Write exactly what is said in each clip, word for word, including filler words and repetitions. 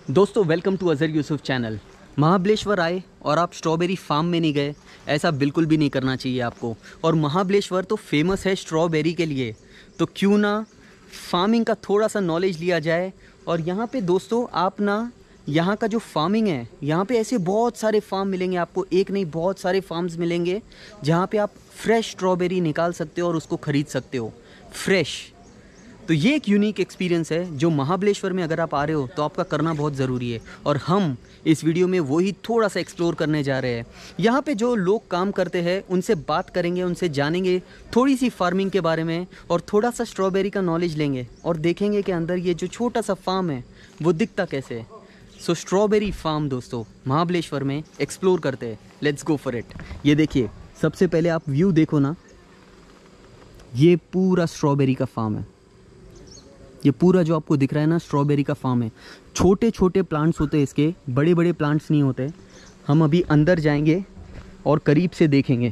दोस्तों welcome to Azhar Yusuf channel. Mahabaleshwar आए और आप स्ट्रॉबेरी फार्म में नहीं गए, ऐसा बिल्कुल भी नहीं करना चाहिए आपको। और महाबलेश्वर तो फेमस है स्ट्रॉबेरी के लिए, तो क्यों ना फार्मिंग का थोड़ा सा नॉलेज लिया जाए। और यहाँ पे दोस्तों आप ना यहाँ का जो फार्मिंग है, यहाँ पे ऐसे बहुत सारे फार्म मिलेंगे आपको, एक नहीं बहुत सारे फार्म्स मिलेंगे जहाँ पे आप फ्रेश स्ट्रॉबेरी निकाल सकते हो और उसको ख़रीद सकते हो फ्रेश। तो ये एक यूनिक एक्सपीरियंस है जो महाबलेश्वर में अगर आप आ रहे हो तो आपका करना बहुत ज़रूरी है। और हम इस वीडियो में वही थोड़ा सा एक्सप्लोर करने जा रहे हैं। यहाँ पे जो लोग काम करते हैं उनसे बात करेंगे, उनसे जानेंगे थोड़ी सी फार्मिंग के बारे में और थोड़ा सा स्ट्रॉबेरी का नॉलेज लेंगे और देखेंगे कि अंदर ये जो छोटा सा फार्म है वो दिखता कैसे है। सो स्ट्रॉबेरी फार्म दोस्तों महाबलेश्वर में एक्सप्लोर करते हैं, लेट्स गो फॉर इट। ये देखिए, सबसे पहले आप व्यू देखो ना, ये पूरा स्ट्रॉबेरी का फार्म है। ये पूरा जो आपको दिख रहा है ना स्ट्रॉबेरी का फार्म है। छोटे छोटे प्लांट्स होते हैं इसके, बड़े बड़े प्लांट्स नहीं होते। हम अभी अंदर जाएंगे और करीब से देखेंगे।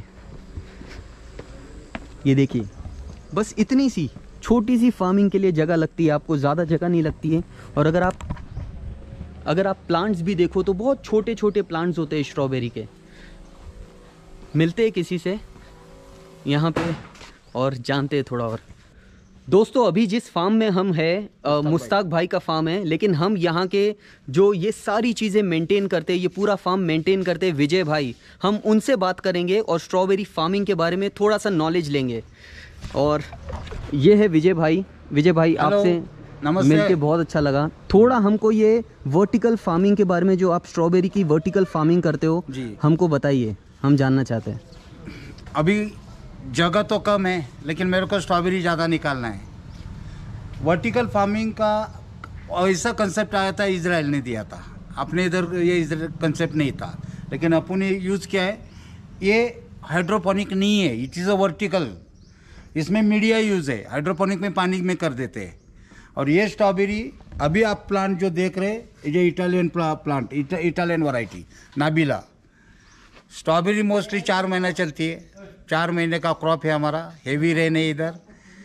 ये देखिए, बस इतनी सी छोटी सी फार्मिंग के लिए जगह लगती है आपको, ज़्यादा जगह नहीं लगती है। और अगर आप अगर आप प्लांट्स भी देखो तो बहुत छोटे छोटे प्लांट्स होते हैं स्ट्रॉबेरी के। मिलते हैं किसी से यहाँ पे और जानते हैं थोड़ा और। दोस्तों अभी जिस फार्म में हम हैं मुश्ताक भाई का फार्म है, लेकिन हम यहाँ के जो ये सारी चीज़ें मेंटेन करते हैं, ये पूरा फार्म मेंटेन करते हैं विजय भाई, हम उनसे बात करेंगे और स्ट्रॉबेरी फार्मिंग के बारे में थोड़ा सा नॉलेज लेंगे। और ये है विजय भाई। विजय भाई आपसे मिलके बहुत अच्छा लगा। थोड़ा हमको ये वर्टिकल फार्मिंग के बारे में, जो आप स्ट्रॉबेरी की वर्टिकल फार्मिंग करते हो, हमको बताइए, हम जानना चाहते हैं। अभी जगह तो कम है लेकिन मेरे को स्ट्रॉबेरी ज़्यादा निकालना है। वर्टिकल फार्मिंग का ऐसा कंसेप्ट आया था, इजराइल ने दिया था, अपने इधर ये कंसेप्ट नहीं था, लेकिन अपन ने यूज़ किया है। ये हाइड्रोपोनिक नहीं है, इट इज़ अ वर्टिकल। इसमें मीडिया यूज़ है, हाइड्रोपोनिक में पानी में कर देते हैं। और ये स्ट्रॉबेरी अभी आप प्लांट जो देख रहे हैं, ये इटालियन प्लांट, इटा, Italian variety Nabila strawberry mostly चार महीना चलती है। चार महीने का क्रॉप है हमारा, हेवी रेन है इधर।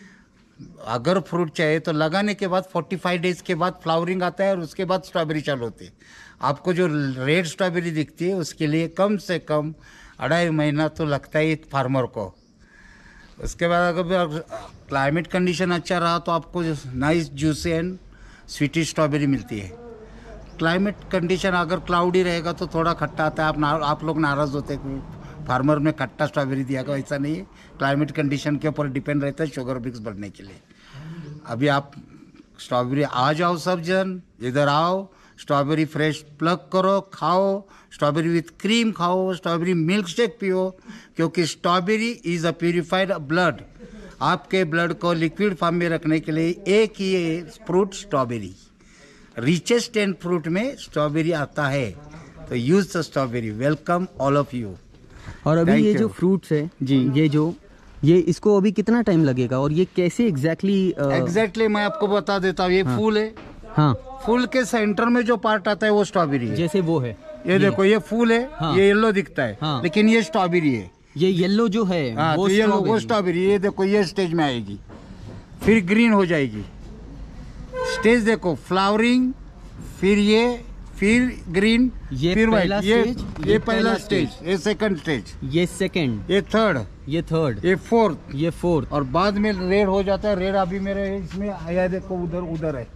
अगर फ्रूट चाहिए तो लगाने के बाद पैंतालीस डेज के बाद फ्लावरिंग आता है और उसके बाद स्ट्रॉबेरी चालू होती है। आपको जो रेड स्ट्रॉबेरी दिखती है उसके लिए कम से कम अढ़ाई महीना तो लगता है फार्मर को। उसके बाद अगर क्लाइमेट कंडीशन अच्छा रहा तो आपको nice juicy and sweety strawberry मिलती है। क्लाइमेट कंडीशन अगर क्लाउडी रहेगा तो थोड़ा खट्टा आता है। आप ना, आप लोग नाराज़ होते हैं फार्मर में खट्टा स्ट्रॉबेरी दिया गया, ऐसा नहीं है। क्लाइमेट कंडीशन के ऊपर डिपेंड रहता है शुगर मिक्स बढ़ने के लिए। अभी आप स्ट्रॉबेरी आ जाओ, सब जन इधर आओ, स्ट्रॉबेरी फ्रेश प्लग करो, खाओ, स्ट्रॉबेरी विथ क्रीम खाओ, स्ट्रॉबेरी मिल्क शेक पियो, क्योंकि strawberry is a purified blood. आपके ब्लड को लिक्विड फॉर्म में रखने के लिए एक ही fruit strawberry, richest and fruit में स्ट्रॉबेरी आता है, तो use the strawberry. Welcome all of you. और अभी ये जो फ्रूट्स है जी, ये जो ये इसको अभी कितना टाइम लगेगा और ये कैसे एग्जैक्टली एग्जैक्टली मैं आपको बता देता हूँ। ये हाँ, फूल है। हाँ, फूल के सेंटर में जो पार्ट आता है वो स्ट्रॉबेरी है। जैसे वो है, ये, ये देखो, ये फूल है। हाँ, ये येलो दिखता है। हाँ, लेकिन ये स्ट्रॉबेरी है। ये येलो जो है हाँ, वो तो ये वो स्ट्रॉबेरी। ये देखो, ये स्टेज में आएगी, फिर ग्रीन हो जाएगी। स्टेज देखो, फ्लावरिंग, फिर ये, फिर ग्रीन, ये फिर वाइट। ये ये, ये पहला स्टेज, ये सेकंड स्टेज, ये सेकंड, ये थर्ड, ये थर्ड, ये फोर्थ, ये फोर्थ, और बाद में रेड हो जाता है। रेड अभी मेरे इसमें आया, देखो उधर उधर है।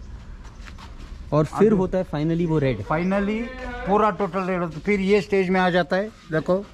और फिर होता है फाइनली वो रेड। फाइनली पूरा टोटल रेड होता है, फिर ये स्टेज में आ जाता है, देखो।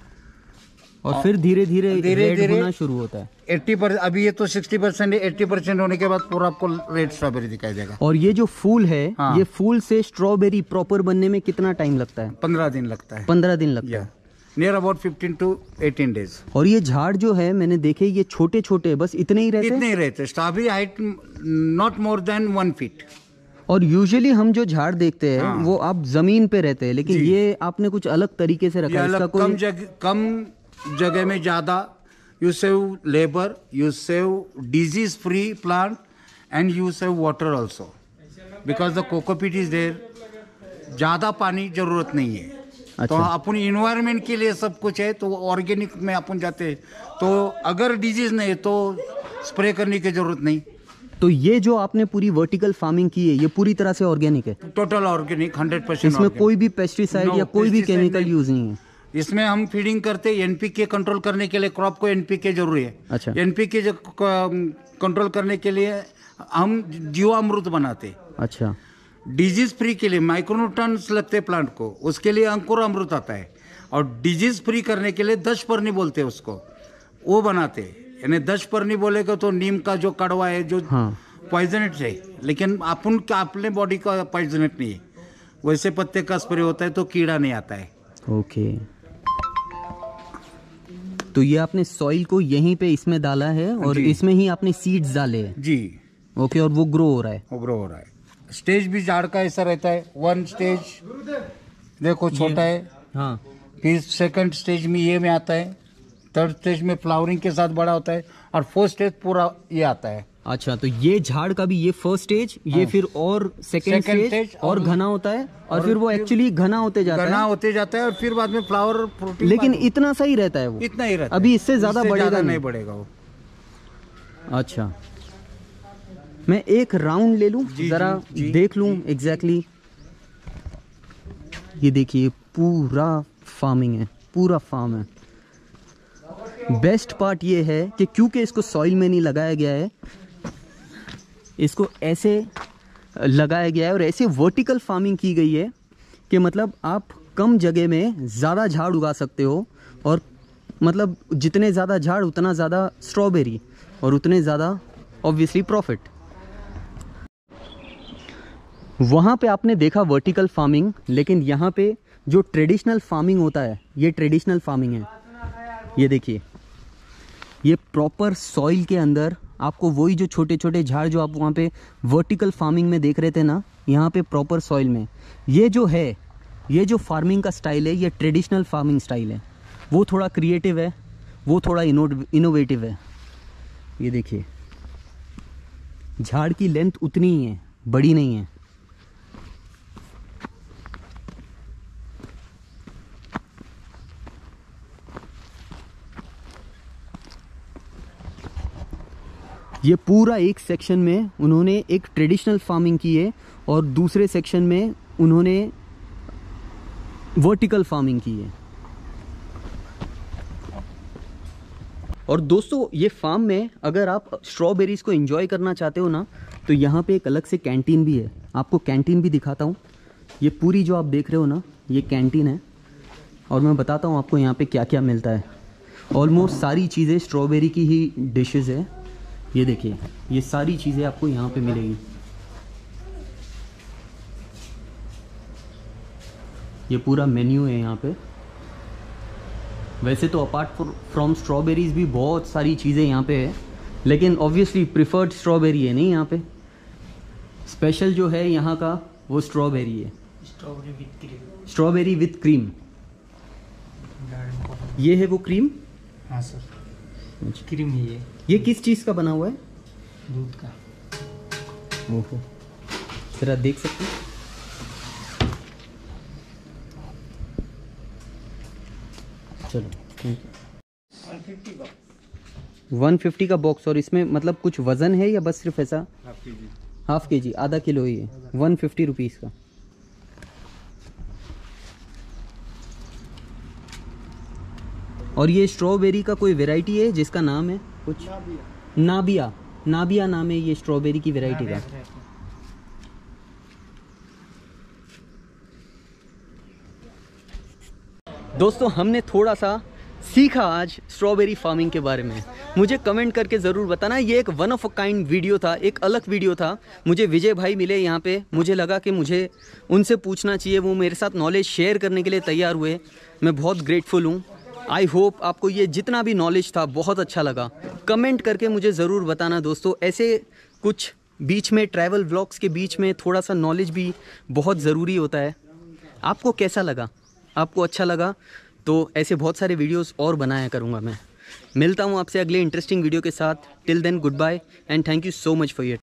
और फिर धीरे धीरे रेड होना शुरू होता है। अस्सी परसेंट, अभी ये तो साठ परसेंट है, अस्सी परसेंट होने के बाद पूरा आपको रेड स्ट्रॉबेरी दिखाई देगा। और ये जो फूल है, हाँ, ये फूल से स्ट्रॉबेरी प्रॉपर बनने में कितना टाइम लगता है? पंद्रह दिन लगता है। पंद्रह दिन लगता है, near about fifteen to eighteen days. और ये झाड़ जो है मैंने देखे, ये छोटे छोटे बस इतने ही रहते हैं। इतने ही रहते। Strawberry height not more than one feet. और यूजुअली हम जो झाड़ देखते हैं, हाँ, वो आप जमीन पे रहते हैं, लेकिन ये आपने कुछ अलग तरीके से रखा है। इसका कोई कम जगह कम जगह में ज्यादा, you save labour, you save disease free plant, and you save water also, because the cocopeat is there. ज्यादा पानी जरूरत नहीं है। अच्छा। तो अपन इन्वायरमेंट के लिए सब कुछ है, तो ऑर्गेनिक में अपन जाते हैं, तो अगर डिजीज नहीं तो स्प्रे करने की जरूरत नहीं। तो ये जो आपने पूरी वर्टिकल फार्मिंग की है ये पूरी तरह से ऑर्गेनिक है? Total organic, hundred percent. इसमें कोई भी पेस्टिसाइड No, या कोई भी pesticide केमिकल नहीं। यूज नहीं है? इसमें हम फीडिंग करते हैं एनपीके कंट्रोल करने के लिए, क्रॉप को एनपीके जरूरी है। अच्छा। एनपीके जो कंट्रोल करने के लिए हम जीवामृत बनाते। अच्छा। डिजीज फ्री के लिए माइक्रोन्यूट्रॉन्स लगते प्लांट को, उसके लिए अंकुर अमृत आता है। और डिजीज फ्री करने के लिए दश परनी बोलते हैं उसको, वो बनाते। यानी दश परनी बोलेगा तो नीम का जो कड़वा है जो हाँ। पॉइजनेट है, लेकिन अपन अपने बॉडी का पॉइजनेट नहीं है। वैसे पत्ते का स्प्रे होता है तो कीड़ा नहीं आता है। ओके। तो ये आपने सॉइल को यहीं पे इसमें डाला है और जी। इसमें ही आपने सीड्स डाले हैं? जी। ओके। और वो ग्रो हो रहा है? वो ग्रो हो रहा है। स्टेज भी झाड़ का ऐसा रहता है। वन स्टेज देखो छोटा है, हाँ। फिर सेकंड स्टेज में ये में आता है, थर्ड स्टेज में फ्लावरिंग के साथ बड़ा होता है, और फोर्थ स्टेज पूरा ये आता है। अच्छा, तो ये झाड़ का भी ये फर्स्ट स्टेज, ये फिर और सेकंड Second स्टेज stage और और- घना होता है, और और फिर वो फिर एक्चुअली घना होते जाता घना है। होते जाता है और फिर बाद में फ्लावर फ्रूटिंग। लेकिन इतना सही रहता है वो? इतना ही रहता है। अभी इससे ज्यादा इससे बढ़ेगा ज्यादा नहीं? नहीं बढ़ेगा वो। अच्छा, मैं एक राउंड ले लूं जी, जरा, जी, जी, देख लूं एग्जैक्टली। ये देखिए पूरा फार्मिंग है, पूरा फार्म है। बेस्ट पार्ट ये है कि क्योंकि इसको सॉइल में नहीं लगाया गया है, इसको ऐसे लगाया गया है और ऐसे वर्टिकल फार्मिंग की गई है कि मतलब आप कम जगह में ज़्यादा झाड़ उगा सकते हो। और मतलब जितने ज़्यादा झाड़ उतना ज़्यादा स्ट्रॉबेरी और उतने ज़्यादा ऑब्वियसली प्रॉफिट। वहाँ पे आपने देखा वर्टिकल फार्मिंग, लेकिन यहाँ पे जो ट्रेडिशनल फार्मिंग होता है, ये ट्रेडिशनल फार्मिंग है। ये देखिए, ये प्रॉपर सॉइल के अंदर आपको वही जो छोटे छोटे झाड़ जो आप वहाँ पे वर्टिकल फार्मिंग में देख रहे थे ना, यहाँ पे प्रॉपर सॉइल में ये जो है, ये जो फार्मिंग का स्टाइल है, ये ट्रेडिशनल फार्मिंग स्टाइल है। वो थोड़ा क्रिएटिव है, वो थोड़ा इनोवेटिव है। ये देखिए, झाड़ की लेंथ उतनी ही है, बड़ी नहीं है। ये पूरा एक सेक्शन में उन्होंने एक ट्रेडिशनल फार्मिंग की है और दूसरे सेक्शन में उन्होंने वर्टिकल फार्मिंग की है। और दोस्तों, ये फार्म में अगर आप स्ट्रॉबेरीज को एंजॉय करना चाहते हो ना, तो यहाँ पे एक अलग से कैंटीन भी है। आपको कैंटीन भी दिखाता हूँ। ये पूरी जो आप देख रहे हो ना, ये कैंटीन है और मैं बताता हूँ आपको यहाँ पे क्या क्या मिलता है। ऑलमोस्ट सारी चीज़ें स्ट्रॉबेरी की ही डिशेज़ है। ये देखिए, ये सारी चीज़ें आपको यहाँ पे मिलेगी। ये पूरा मेन्यू है यहाँ पे। वैसे तो अपार्ट फ्रॉम स्ट्रॉबेरीज भी बहुत सारी चीज़ें यहाँ पे है, लेकिन ऑब्वियसली प्रिफर्ड स्ट्रॉबेरी है नहीं यहाँ पे। स्पेशल जो है यहाँ का वो स्ट्रॉबेरी है, strawberry with cream. Strawberry with cream. ये है वो क्रीम। हाँ सर, क्रीम ही है। ये किस चीज़ का बना हुआ है? दूध का। ओहो, जरा देख सकते हैं। चलो थैंक यू। वन फिफ्टी का बॉक्स। और इसमें मतलब कुछ वज़न है या बस सिर्फ ऐसा? हाफ के जी। हाफ के जी, आधा किलो ही है, वन फिफ्टी रुपीज़ का। और ये स्ट्रॉबेरी का कोई वैरायटी है जिसका नाम है कुछ? नाबिया। नाबिया नाम है ये स्ट्रॉबेरी की वैरायटी का। दोस्तों, हमने थोड़ा सा सीखा आज स्ट्रॉबेरी फार्मिंग के बारे में। मुझे कमेंट करके ज़रूर बताना। ये एक one of a kind video था, एक अलग वीडियो था। मुझे विजय भाई मिले यहाँ पे, मुझे लगा कि मुझे उनसे पूछना चाहिए। वो मेरे साथ नॉलेज शेयर करने के लिए तैयार हुए। मैं बहुत ग्रेटफुल हूँ। आई होप आपको ये जितना भी नॉलेज था बहुत अच्छा लगा। कमेंट करके मुझे ज़रूर बताना दोस्तों। ऐसे कुछ बीच में ट्रैवल व्लॉग्स के बीच में थोड़ा सा नॉलेज भी बहुत ज़रूरी होता है। आपको कैसा लगा? आपको अच्छा लगा तो ऐसे बहुत सारे वीडियोस और बनाया करूँगा मैं। मिलता हूँ आपसे अगले इंटरेस्टिंग वीडियो के साथ। Till then goodbye and thank you so much for your